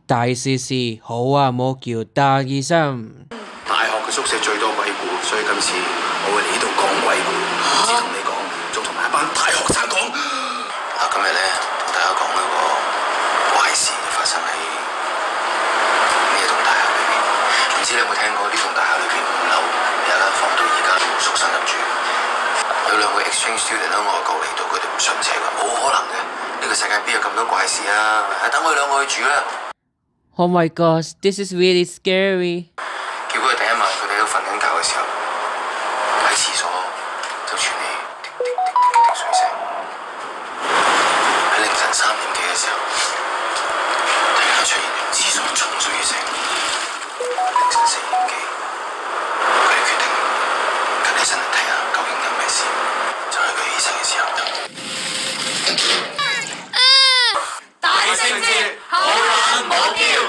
大事事好啊，冇叫大醫生。 大學嘅宿舍最多鬼故，所以今次我會嚟呢度講鬼故，唔止同你講，仲同埋一班大學生講。今日咧同大家講一個怪事發生喺呢一棟大廈裏邊。唔知你有冇聽過呢棟大廈裏邊5樓有一間房到而家都冇宿生入住。有兩個 exchange student 喺外國嚟到，佢哋唔信邪㗎，冇可能嘅。呢個世界邊有咁多怪事啊？等佢兩個去住啦。 Oh my gosh, this is really scary。 結果第一晚佢哋喺度瞓緊覺嘅時候，喺廁所就傳嚟滴滴滴滴滴滴水聲。喺凌晨3點幾嘅時候，突然間出現廁所沖水嘅聲。凌晨4點幾，佢哋決定趌起身嚟睇下究竟有咩事。就喺佢起身嘅時候，大聖節好撚冇叫。